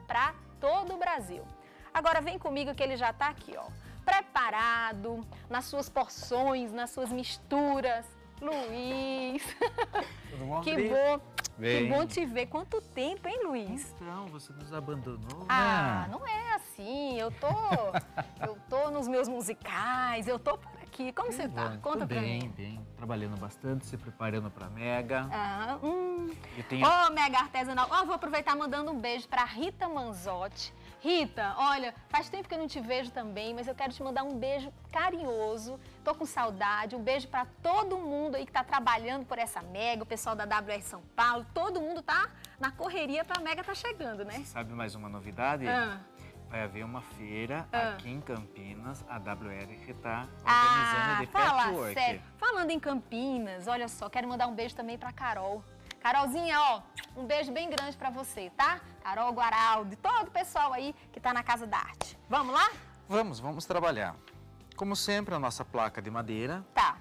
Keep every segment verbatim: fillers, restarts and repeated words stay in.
para todo o Brasil. Agora vem comigo que ele já está aqui, ó, preparado, nas suas porções, nas suas misturas. Luiz, Tudo bom, que André? bom, Bem. que bom te ver. Quanto tempo, hein, Luiz? Então, você nos abandonou, Ah, né? não é assim, eu tô, eu tô nos meus musicais, eu tô por aqui. Como você tá? Bom, Conta tô pra bem, mim. bem, trabalhando bastante, se preparando pra Mega. Ah, hum. Eu tenho... Ô, Mega Artesanal. Ó, vou aproveitar mandando um beijo pra Rita Manzotti. Rita, olha, faz tempo que eu não te vejo também, mas eu quero te mandar um beijo carinhoso. Tô com saudade. Um beijo pra todo mundo aí que tá trabalhando por essa Mega, o pessoal da W R São Paulo. Todo mundo tá na correria pra Mega tá chegando, né? Você sabe mais uma novidade? Ah. Vai haver uma feira Ah. aqui em Campinas, a W R está organizando Ah, de fala patchwork. sério. Falando em Campinas, olha só, quero mandar um beijo também pra Carol. Carolzinha, ó, um beijo bem grande pra você, tá? Carol Guaraldo e todo o pessoal aí que tá na Casa da Arte. Vamos lá? Vamos, vamos trabalhar. Como sempre, a nossa placa de madeira, Tá.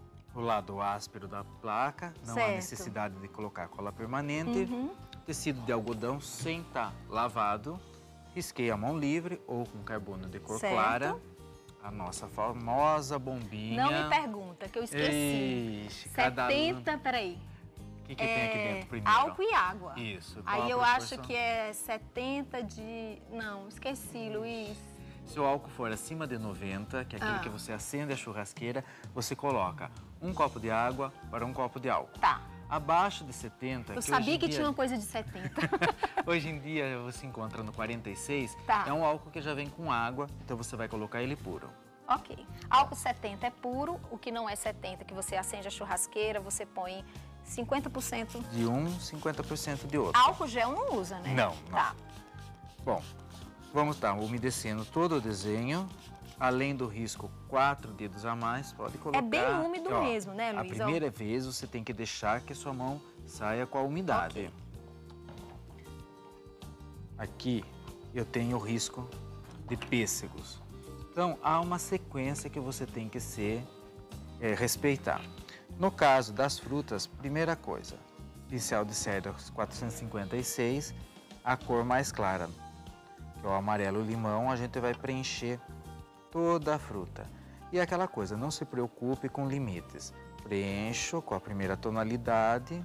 o lado áspero da placa, não Certo. há necessidade de colocar cola permanente. Uhum. Tecido de algodão sem estar lavado. Risquei a mão livre ou com carbono de cor Certo. clara. A nossa famosa bombinha. Não me pergunta, que eu esqueci. Ixi, cada setenta, peraí. O que, que tem aqui dentro primeiro? Álcool e água. Isso. qual Aí a eu proporção? acho que é setenta de... Não, esqueci, Luiz. Se o álcool for acima de noventa, que é aquele Ah. que você acende a churrasqueira, você coloca um copo de água para um copo de álcool. Tá. Abaixo de setenta... Eu que sabia hoje em que dia- tinha uma coisa de setenta. Hoje em dia você encontra no quarenta e seis, Tá. é um álcool que já vem com água, então você vai colocar ele puro. Ok. Álcool setenta é puro, o que não é setenta, que você acende a churrasqueira, você põe cinquenta por cento. De um, cinquenta por cento de outro. Álcool gel não usa, né? Não, não. Tá. Bom, vamos estar umedecendo todo o desenho. Além do risco, quatro dedos a mais, pode colocar... É bem úmido ó, mesmo, né, A Luiz? primeira vez você tem que deixar que a sua mão saia com a umidade. Ok. Aqui eu tenho o risco de pêssegos. Então, há uma sequência que você tem que se é, respeitar. No caso das frutas, primeira coisa, pincel de cedro quatrocentos e cinquenta e seis, a cor mais clara, que é o amarelo-limão, a gente vai preencher toda a fruta. E aquela coisa, não se preocupe com limites. Preencho com a primeira tonalidade.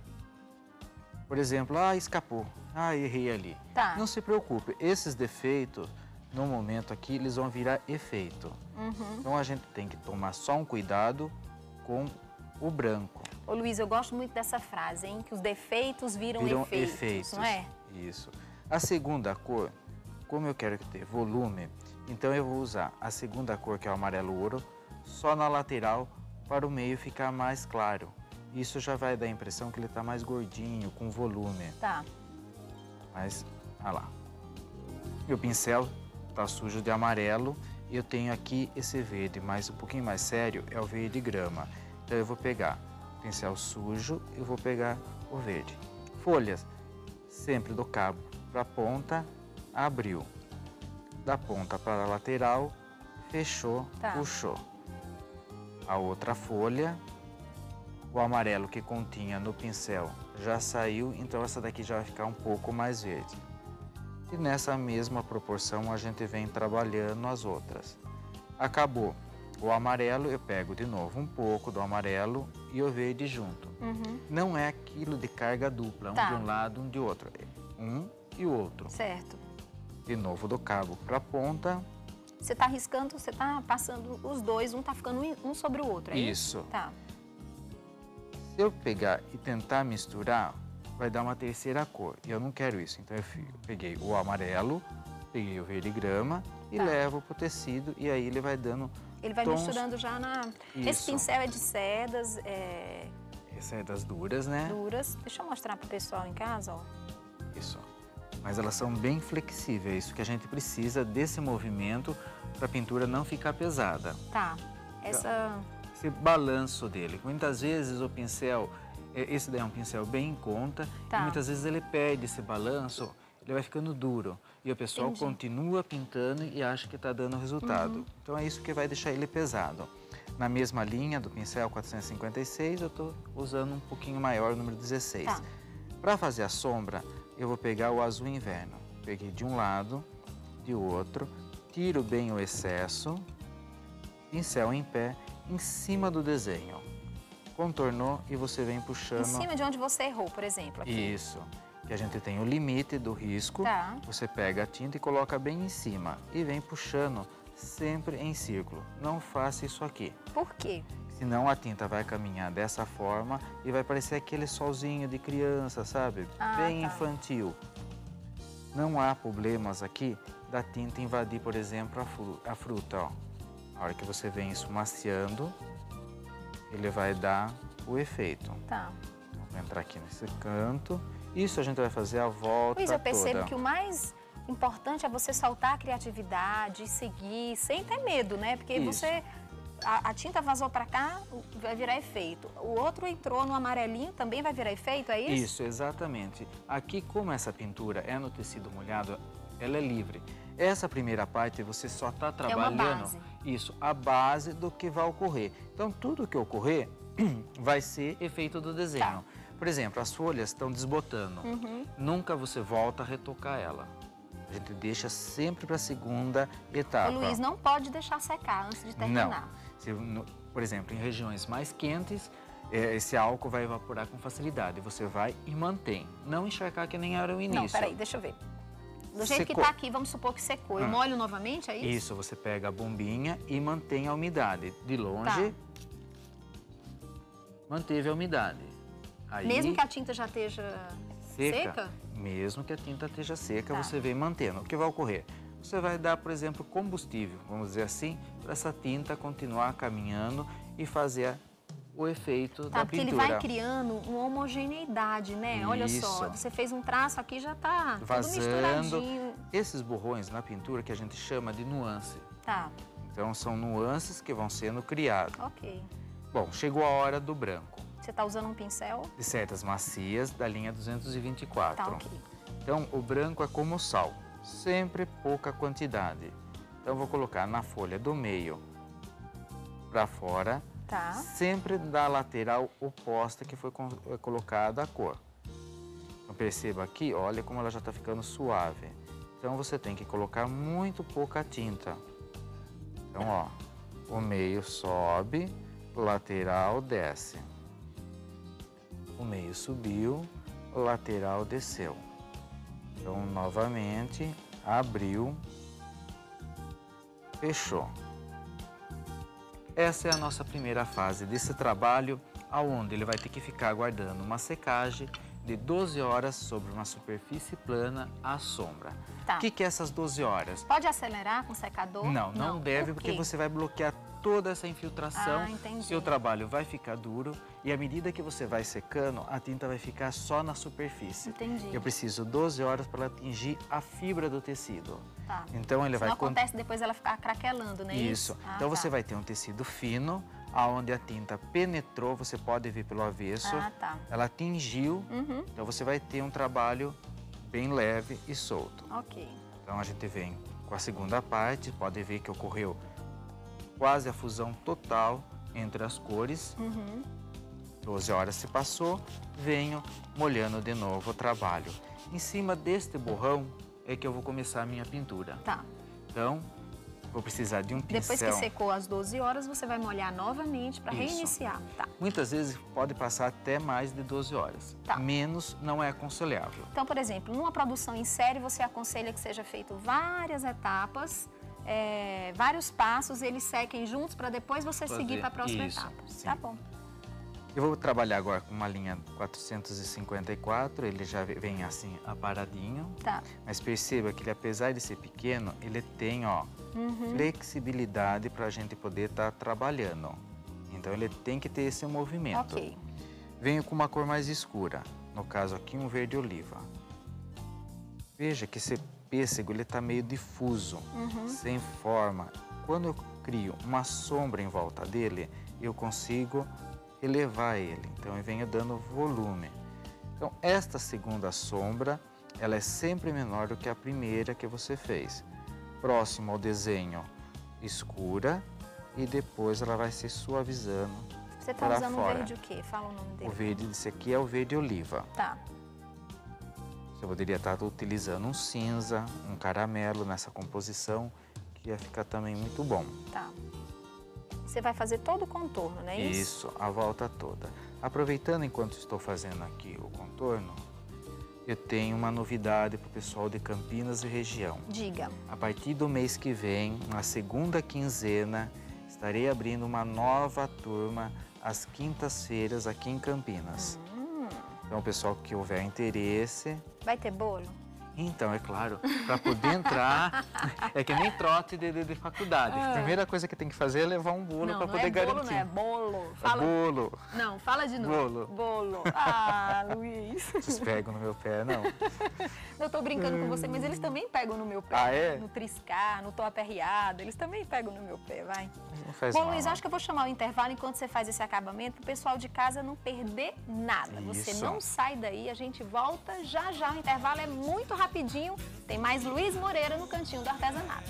Por exemplo, ah, escapou, ah, errei ali. Tá. Não se preocupe, esses defeitos, no momento aqui, eles vão virar efeito. Uhum. Então a gente tem que tomar só um cuidado com o branco. Ô, Luiz, eu gosto muito dessa frase, hein? Que os defeitos viram, Viram efeitos, efeitos, não é? Isso. A segunda cor, como eu quero ter volume, então eu vou usar a segunda cor, que é o amarelo ouro, só na lateral para o meio ficar mais claro. Isso já vai dar a impressão que ele está mais gordinho, com volume. Tá. Mas, olha lá. Meu pincel está sujo de amarelo e eu tenho aqui esse verde, mas um pouquinho mais sério é o verde grama. Então eu vou pegar o pincel sujo e vou pegar o verde. Folhas, sempre do cabo para a ponta, abriu. Da ponta para a lateral, fechou, Tá. puxou. A outra folha, o amarelo que continha no pincel já saiu, então essa daqui já vai ficar um pouco mais verde. E nessa mesma proporção a gente vem trabalhando as outras. Acabou o amarelo, eu pego de novo um pouco do amarelo e o verde junto. Uhum. Não é aquilo de carga dupla, um Tá. de um lado, um de outro. É um e o outro. Certo. De novo do cabo para a ponta. Você tá riscando, você tá passando os dois, um tá ficando um sobre o outro, é isso? Isso. Tá. Se eu pegar e tentar misturar, vai dar uma terceira cor. E eu não quero isso. Então eu fi- peguei o amarelo, peguei o verde grama e Tá. levo pro tecido e aí ele vai dando Ele vai tons. misturando já na... Esse Isso. pincel é de sedas, é, Essa é das duras, né? duras. Deixa eu mostrar pro pessoal em casa, ó. Isso. Mas elas são bem flexíveis. Isso que a gente precisa desse movimento para a pintura não ficar pesada. Tá. Essa... Esse balanço dele. Muitas vezes o pincel, eh, esse daí é um pincel bem em conta, Tá. e muitas vezes ele perde esse balanço, ele vai ficando duro. E o pessoal Entendi. continua pintando e acha que está dando resultado. Uhum. Então é isso que vai deixar ele pesado. Na mesma linha do pincel quatrocentos e cinquenta e seis, eu estou usando um pouquinho maior, o número dezesseis. Tá. Para fazer a sombra, eu vou pegar o azul inverno. Peguei de um lado, de outro, tiro bem o excesso, pincel em pé, em cima do desenho. Contornou e você vem puxando... Em cima de onde você errou, por exemplo, aqui. Isso. Que a gente tem o limite do risco. Tá. Você pega a tinta e coloca bem em cima. E vem puxando sempre em círculo. Não faça isso aqui. Por quê? Senão a tinta vai caminhar dessa forma e vai parecer aquele solzinho de criança, sabe? Ah, bem tá. infantil. Não há problemas aqui da tinta invadir, por exemplo, a, fru a fruta, ó. A hora que você vem esfumaciando, ele vai dar o efeito. Tá. Vou entrar aqui nesse canto. Isso a gente vai fazer a volta Pois eu percebo toda. que o mais importante é você soltar a criatividade, seguir, sem ter medo, né? Porque Isso. você... A, a tinta vazou para cá, vai virar efeito. O outro entrou no amarelinho, também vai virar efeito, é isso? Isso, exatamente. Aqui, como essa pintura é no tecido molhado, ela é livre. Essa primeira parte você só está trabalhando... É uma base. Isso, a base do que vai ocorrer. Então, tudo que ocorrer vai ser efeito do desenho. Tá. Por exemplo, as folhas estão desbotando. Uhum. Nunca você volta a retocar ela. A gente deixa sempre para a segunda etapa. O Luiz não pode deixar secar antes de terminar. Não. Se, no, por exemplo, em regiões mais quentes, é, esse álcool vai evaporar com facilidade. Você vai e mantém. Não encharcar que nem era o início. Não, peraí, deixa eu ver. Do jeito Secou. que tá aqui, vamos supor que secou. Eu Hum. molho novamente, é isso? Isso, você pega a bombinha e mantém a umidade. De longe, Tá. manteve a umidade. Aí, Mesmo que a tinta já esteja seca, seca? mesmo que a tinta esteja seca, Tá. você vem mantendo. O que vai ocorrer? Você vai dar, por exemplo, combustível, vamos dizer assim, para essa tinta continuar caminhando e fazer o efeito Tá, da porque pintura. ele vai criando uma homogeneidade, né? Olha Isso. só, você fez um traço aqui, já tá tudo Vazando. misturadinho. Esses borrões na pintura que a gente chama de nuance. Tá, Então, são nuances que vão sendo criadas. ok. Bom, chegou a hora do branco. Você tá usando um pincel? De setas macias da linha duzentos e vinte e quatro. Tá, ok. Então, o branco é como o sal, sempre pouca quantidade. Então, eu vou colocar na folha do meio para fora, Tá. sempre da lateral oposta que foi co- colocada a cor. Então, perceba aqui, olha como ela já está ficando suave. Então, você tem que colocar muito pouca tinta. Então, ó, o meio sobe, lateral desce. O meio subiu, o lateral desceu. Então, novamente, abriu, fechou. Essa é a nossa primeira fase desse trabalho, aonde ele vai ter que ficar aguardando uma secagem de doze horas sobre uma superfície plana à sombra. Tá. O que, que é essas doze horas? Pode acelerar com o secador? Não, não, deve, Por porque quê? você vai bloquear toda essa infiltração. Ah, entendi. Seu trabalho vai ficar duro e à medida que você vai secando, a tinta vai ficar só na superfície. Entendi. Eu preciso doze horas para ela atingir a fibra do tecido. Tá. Então ele Isso vai não con- acontece depois ela ficar craquelando, né? Isso. Ah, então você tá. vai ter um tecido fino, aonde a tinta penetrou, você pode ver pelo avesso. Ah, tá. Ela atingiu, Uhum. então você vai ter um trabalho bem leve e solto. Ok. Então a gente vem com a segunda parte, pode ver que ocorreu quase a fusão total entre as cores. Uhum. doze horas se passou, venho molhando de novo o trabalho. Em cima deste borrão é que eu vou começar a minha pintura. Tá. Então, vou precisar de um pincel. Depois que secou as doze horas, você vai molhar novamente para Isso. reiniciar. Tá. Muitas vezes pode passar até mais de doze horas. Tá. Menos não é aconselhável. Então, por exemplo, numa produção em série, você aconselha que seja feito várias etapas, é, vários passos, eles sequem juntos para depois você Fazer seguir para a próxima isso, etapa. sim. Tá bom. Eu vou trabalhar agora com uma linha quatrocentos e cinquenta e quatro, ele já vem assim aparadinho. Tá. Mas perceba que ele, apesar de ser pequeno, ele tem, ó, Uhum. flexibilidade para a gente poder estar trabalhando. Então ele tem que ter esse movimento. Ok. Venho com uma cor mais escura, no caso aqui um verde oliva. Veja que esse pêssego ele está meio difuso, Uhum. sem forma. Quando eu crio uma sombra em volta dele, eu consigo elevar ele. Então eu venho dando volume. Então esta segunda sombra, ela é sempre menor do que a primeira que você fez. Próximo ao desenho escura e depois ela vai se suavizando. Você está para usando um fora. verde o quê? Fala o nome dele. O verde desse aqui é o verde oliva. Tá. Você poderia estar utilizando um cinza, um caramelo nessa composição, que ia ficar também muito bom. Tá. Você vai fazer todo o contorno, não é isso? Isso, a volta toda. Aproveitando enquanto estou fazendo aqui o contorno, eu tenho uma novidade para o pessoal de Campinas e região. Diga. A partir do mês que vem, na segunda quinzena, estarei abrindo uma nova turma às quintas-feiras aqui em Campinas. Hum. Então, o pessoal que houver interesse... Vai ter bolo? Então, é claro, para poder entrar, é que nem trote de, de, de faculdade. Ah. A primeira coisa que tem que fazer é levar um bolo para poder é bolo, garantir. Não é bolo, Fala... É bolo. Não, fala de novo. Bolo. Bolo. Ah, Luiz. Vocês pegam no meu pé, não? Eu tô brincando com você, mas eles também pegam no meu pé. Ah, é? No triscar, no tô aperreado, eles também pegam no meu pé, vai. Não faz Bom, mal, Luiz, não. acho que eu vou chamar o intervalo enquanto você faz esse acabamento, para o pessoal de casa não perder nada. Você Isso. não sai daí, a gente volta já já. O intervalo é muito rapidinho. Tem mais Luiz Moreira no Cantinho do Artesanato.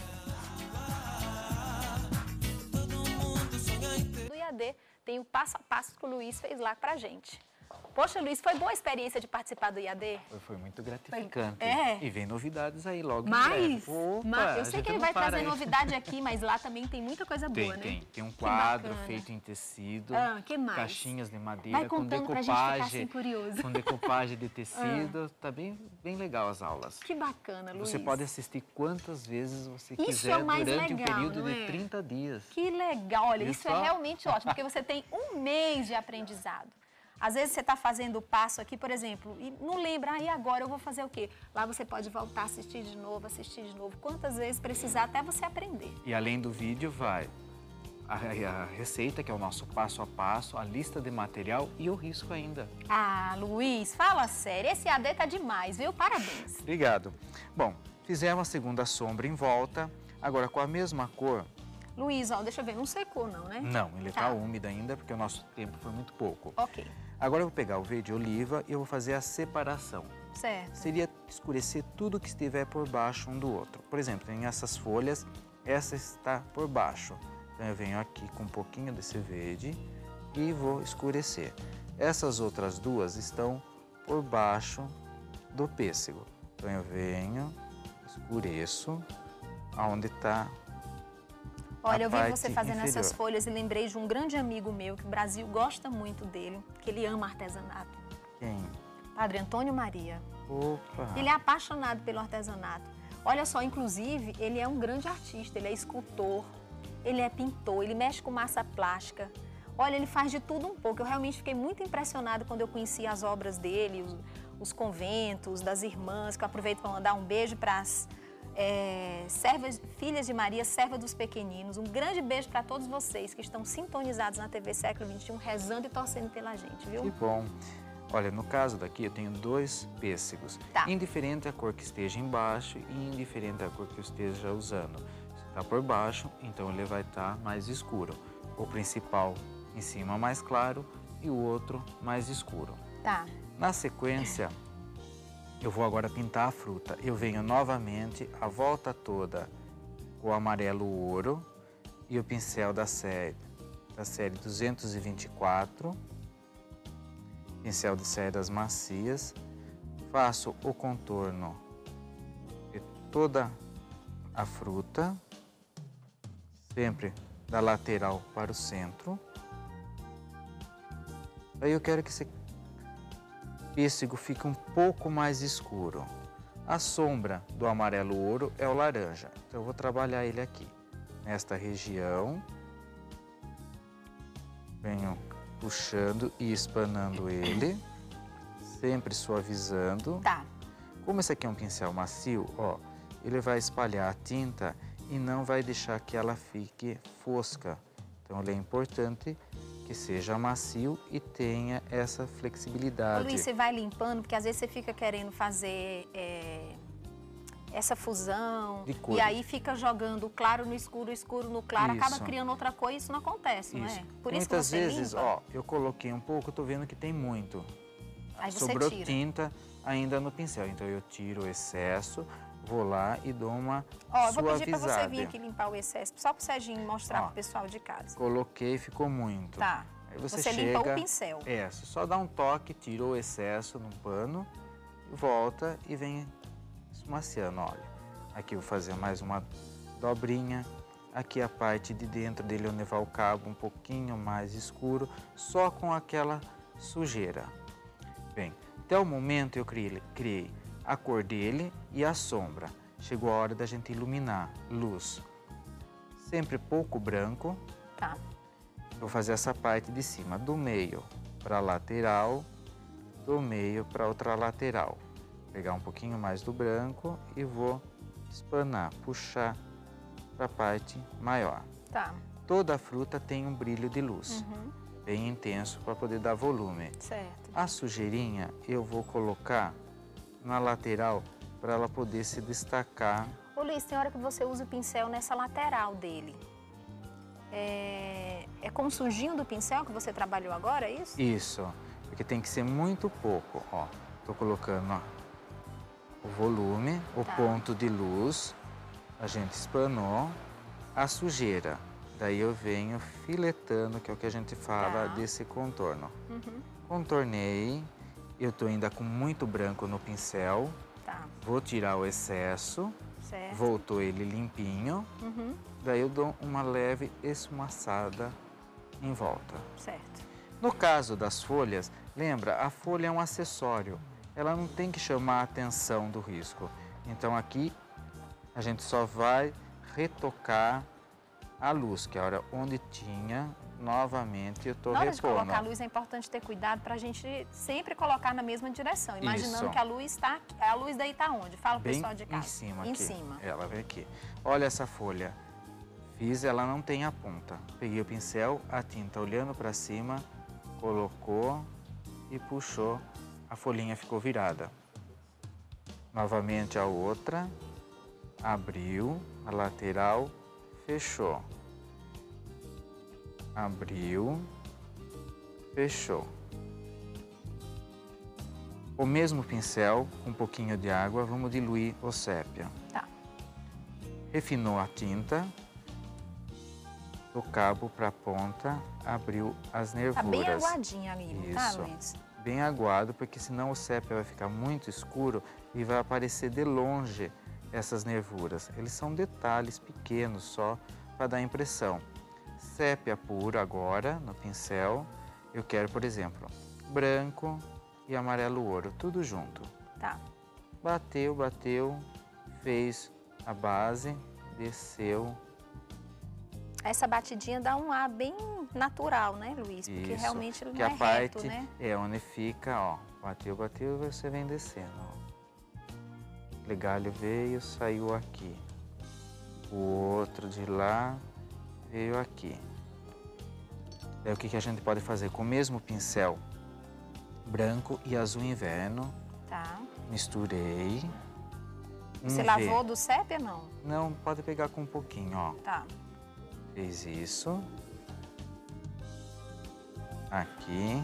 Do I A D tem o passo a passo que o Luiz fez lá pra gente. Poxa, Luiz, foi boa a experiência de participar do I A D? Foi, foi muito gratificante. Foi- é. E vem novidades aí logo em Mas, breve. Opa, mas eu a sei gente que ele não vai para trazer aí. novidade aqui, mas lá também tem muita coisa boa, Tem, né? tem. Tem um quadro bacana. feito em tecido, Ah, que mais? caixinhas de madeira, Vai com contando pra gente ficar decopagem, assim curioso. com decopagem de tecido. Tá bem, bem legal as aulas. Que bacana, Luiz. Você pode assistir quantas vezes você Isso quiser é o mais durante legal, um período não de é? trinta dias. Que legal, olha, Viu isso só? é realmente ótimo, porque você tem um mês de aprendizado. Às vezes você está fazendo o passo aqui, por exemplo, e não lembra, ah, e agora eu vou fazer o quê? Lá você pode voltar, assistir de novo, assistir de novo, quantas vezes precisar até você aprender. E além do vídeo vai a, a receita, que é o nosso passo a passo, a lista de material e o risco ainda. Ah, Luiz, fala sério, esse A D tá demais, viu? Parabéns. Obrigado. Bom, fizemos a segunda sombra em volta, agora com a mesma cor. Luiz, ó, deixa eu ver, não secou não, né? Não, ele Tá. está úmido ainda porque o nosso tempo foi muito pouco. Ok, Agora eu vou pegar o verde oliva e eu vou fazer a separação. certo. Seria escurecer tudo que estiver por baixo um do outro. Por exemplo, tem essas folhas, essa está por baixo. Então eu venho aqui com um pouquinho desse verde e vou escurecer. Essas outras duas estão por baixo do pêssego. Então eu venho, escureço, aonde está. Olha, a eu vi parte você fazendo essas inferior. folhas e lembrei de um grande amigo meu, que o Brasil gosta muito dele, que ele ama artesanato. Quem? Padre Antônio Maria. Opa! Ele é apaixonado pelo artesanato. Olha só, inclusive, ele é um grande artista, ele é escultor, ele é pintor, ele mexe com massa plástica. Olha, ele faz de tudo um pouco. Eu realmente fiquei muito impressionada quando eu conheci as obras dele, os, os conventos, das irmãs, que eu aproveito para mandar um beijo para as é, servas, filhas de Maria, serva dos pequeninos. Um grande beijo para todos vocês que estão sintonizados na T V Século vinte e um, rezando e torcendo pela gente, viu? Que bom! Olha, no caso daqui eu tenho dois pêssegos. Tá. Indiferente a cor que esteja embaixo e indiferente a cor que eu esteja usando. Se está por baixo, então ele vai estar mais escuro. O principal em cima mais claro e o outro mais escuro. Tá. Na sequência, eu vou agora pintar a fruta. Eu venho novamente a volta toda com o amarelo ouro e o pincel da série, da série duzentos e vinte e quatro. Pincel de cerdas macias, faço o contorno de toda a fruta, sempre da lateral para o centro. Aí eu quero que esse pêssego fique um pouco mais escuro. A sombra do amarelo ouro é o laranja, então eu vou trabalhar ele aqui, nesta região. Venho puxando e espanando ele, sempre suavizando. Tá. Como esse aqui é um pincel macio, ó, ele vai espalhar a tinta e não vai deixar que ela fique fosca. Então ele é importante que seja macio e tenha essa Ô, flexibilidade. Luiz, você vai limpando, porque às vezes você fica querendo fazer é, essa fusão De e cores. aí fica jogando o claro no escuro, o escuro no claro, acaba Isso. criando outra cor e isso não acontece, não Isso. é? Por isso que Muitas você vezes, limpa. ó, eu coloquei um pouco, eu tô vendo que tem muito. Aí você Sobrou tira. tinta ainda no pincel, então eu tiro o excesso, vou lá e dou uma Ó, eu vou suavizada. pedir pra você vir aqui limpar o excesso, só pro Serginho mostrar Ó. pro pessoal de casa. Coloquei, ficou muito. Tá. Aí você, Você chega, limpa o pincel. É, você só dá um toque, tirou o excesso num pano volta e vem esmaciando, olha. Aqui eu vou fazer mais uma dobrinha. Aqui a parte de dentro dele eu levar o cabo um pouquinho mais escuro, só com aquela sujeira. Bem, até o momento eu criei, criei a cor dele e a sombra. Chegou a hora da gente iluminar, luz. Sempre pouco branco. Tá. Vou fazer essa parte de cima, do meio para a lateral, do meio para outra lateral. Pegar um pouquinho mais do branco e vou espanar, puxar para a parte maior. Tá. Toda a fruta tem um brilho de luz, Uhum. bem intenso para poder dar volume. Certo. A sujeirinha eu vou colocar na lateral para ela poder se destacar. Ô Luiz, tem hora que você usa o pincel nessa lateral dele. É, é com o sujinho do pincel que você trabalhou agora, é isso? Isso, porque tem que ser muito pouco, ó. Tô colocando, ó, o volume, o Tá. ponto de luz, a gente espanou, a sujeira. Daí eu venho filetando, que é o que a gente fala Tá. desse contorno. Uhum. Contornei, eu tô ainda com muito branco no pincel, Tá. vou tirar o excesso, Certo. voltou ele limpinho, Uhum. daí eu dou uma leve esfumaçada em volta. Certo. No caso das folhas, lembra, a folha é um acessório, ela não tem que chamar a atenção do risco. Então aqui a gente só vai retocar a luz, que é a hora onde tinha, novamente eu estou Na hora de repondo. colocar a luz é importante ter cuidado para a gente sempre colocar na mesma direção, imaginando Isso. que a luz está, a luz daí está onde? Fala o Bem pessoal de casa. em cima Em aqui. cima. Ela vem aqui. Olha essa folha. Fiz, ela não tem a ponta. Peguei o pincel, a tinta olhando para cima, colocou e puxou. A folhinha ficou virada. Novamente a outra. Abriu a lateral, fechou. Abriu, fechou. O mesmo pincel, com um pouquinho de água, vamos diluir o sépia. Tá. Refinou a tinta, do cabo para a ponta, abriu as nervuras. Tá bem aguadinha ali, tá, Isso. Luiz? Bem aguado, porque senão o sépia vai ficar muito escuro e vai aparecer de longe essas nervuras. Eles são detalhes pequenos só para dar impressão. Sépia puro agora no pincel. Eu quero, por exemplo, branco e amarelo ouro, tudo junto. Tá. Bateu, bateu, fez a base, desceu. Essa batidinha dá um ar bem natural, né, Luiz? Porque Isso, realmente ele que não a é parte reto, né? é onde fica, ó, bateu, bateu, você vem descendo, ó. Legalho veio, saiu aqui. O outro de lá veio aqui. É o que que a gente pode fazer com o mesmo pincel branco e azul inverno. Tá. Misturei. Um Você V. lavou do sépia, não? Não, pode pegar com um pouquinho, ó. Tá. Fez isso. Aqui.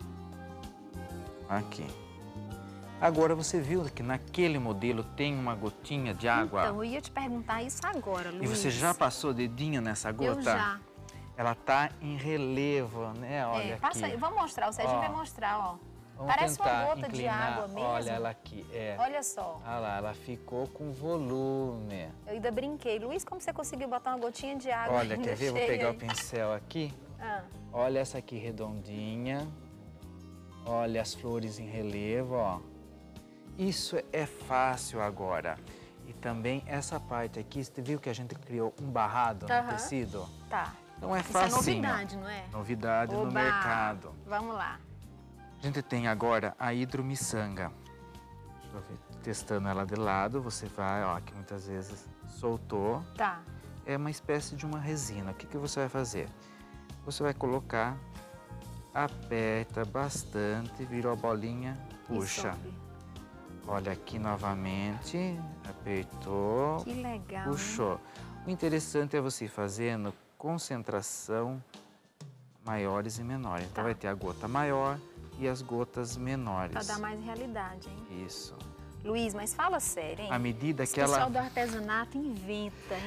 Aqui. Agora você viu que naquele modelo tem uma gotinha de água? Então, eu ia te perguntar isso agora, Luiz. E você já passou o dedinho nessa gota? Eu já. Ela tá em relevo, né? Olha É, passa aí, aqui. vamos mostrar, o Serginho Ó. vai mostrar, ó. Vamos Parece uma tentar gota de inclinar. água mesmo. Olha ela aqui, é. Olha só, Olha lá, ela ficou com volume. eu ainda brinquei. Luiz, como você conseguiu botar uma gotinha de água? Olha, ainda quer ver? Vou cheia pegar aí? o pincel aqui. Ah, Olha essa aqui redondinha. Olha as flores em relevo, ó. Isso é fácil agora. E também essa parte aqui, você viu que a gente criou um barrado no Aham. tecido? tá. Então é Isso é facinho. novidade, não é? Novidade no Oba! mercado. Vamos lá. A gente tem agora a hidromiçanga. Deixa eu ver, testando ela de lado, você vai, ó, que muitas vezes soltou. Tá. É uma espécie de uma resina. O que que você vai fazer? Você vai colocar, aperta bastante, virou a bolinha, E puxa. sobe. Olha aqui novamente, apertou, Que legal, hein? puxou. O interessante é você ir fazendo concentração maiores e menores. Então Tá. vai ter a gota maior e as gotas menores. Pra dar mais realidade, hein? Isso. Luiz, mas fala sério, hein? À medida Esse que ela... pessoal do artesanato inventa, hein?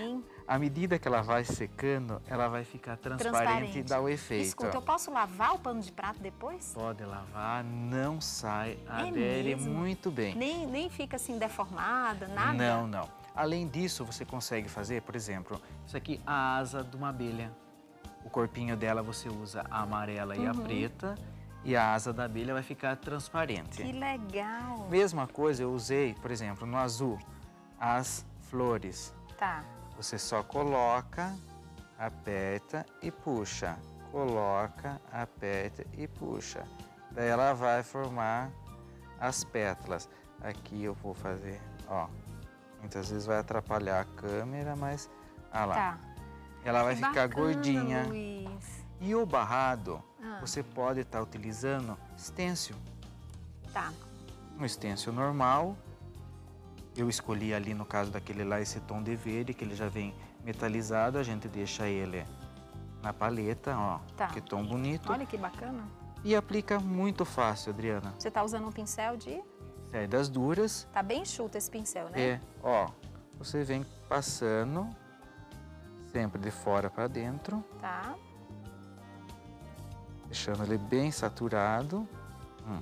À medida que ela vai secando, ela vai ficar transparente, Transparente. e dá o efeito. Escuta, eu posso lavar o pano de prato depois? Pode lavar, não sai, É adere mesmo? muito bem. Nem, nem fica assim deformada, nada? Não, não. Além disso, você consegue fazer, por exemplo, isso aqui, a asa de uma abelha. O corpinho dela você usa a amarela e a Uhum. preta, e a asa da abelha vai ficar transparente. Que legal. Mesma coisa eu usei, por exemplo, no azul, as flores. Tá. Você só coloca, aperta e puxa. Coloca, aperta e puxa. Daí ela vai formar as pétalas. Aqui eu vou fazer, ó. Muitas vezes vai atrapalhar a câmera, mas... Ah lá. Tá. Ela vai Que ficar bacana, gordinha. Luiz. E o barrado, Ah. você pode estar utilizando stencil. Tá. Um stencil normal. Eu escolhi ali, no caso daquele lá, esse tom de verde, que ele já vem metalizado. A gente deixa ele na paleta, ó. Tá. Que tom bonito. Olha que bacana. E aplica muito fácil, Adriana. Você tá usando um pincel de... Cerdas duras. Tá bem enxuto esse pincel, né? É, ó. Você vem passando, sempre de fora para dentro. Tá. Deixando ele bem saturado. Hum.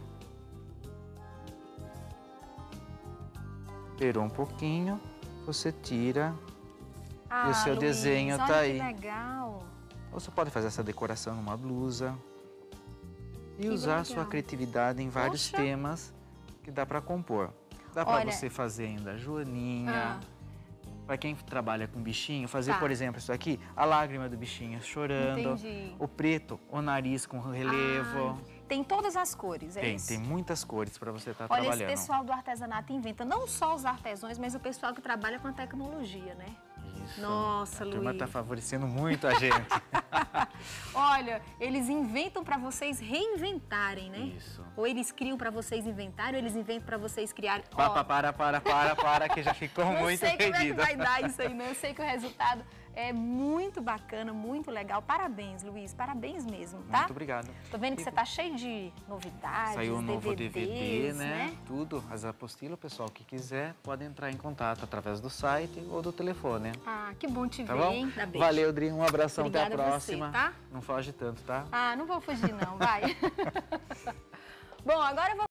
Esperou um pouquinho, você tira Ah, e o seu Luiz, desenho olha tá aí. que legal. Você pode fazer essa decoração numa blusa e Que usar a legal. sua criatividade em vários Poxa. temas que dá para compor. Dá para Olha- você fazer ainda joaninha. Ah. Para quem trabalha com bichinho, fazer, Tá. por exemplo, isso aqui, a lágrima do bichinho chorando. Entendi. O preto, o nariz com relevo. Ah, tem todas as cores, é tem, isso? tem muitas cores para você estar Olha, trabalhando. esse pessoal do artesanato inventa não só os artesãos, mas o pessoal que trabalha com a tecnologia, né? Isso. Nossa, a turma Luiz. está favorecendo muito a gente. Olha, eles inventam para vocês reinventarem, né? Isso. Ou eles criam para vocês inventarem, ou eles inventam para vocês criarem. Pa, Ó, pa, para, para, para, para, que já ficou não muito sei como é que pedido. vai dar isso aí, não. Eu sei que o resultado é muito bacana, muito legal. Parabéns, Luiz. Parabéns mesmo, tá? Muito obrigado. Tô vendo que você tá cheio de novidades, Saiu um novo D V D, D V Ds, né? Tudo, as apostilas, o pessoal que quiser pode entrar em contato através do site ou do telefone. Ah, que bom te Tá ver, bom? hein? Ainda bem. Valeu, Dri, um abração, Obrigada até a a você, próxima. tá? Não foge tanto, tá? Ah, não vou fugir não, vai. Bom, agora eu vou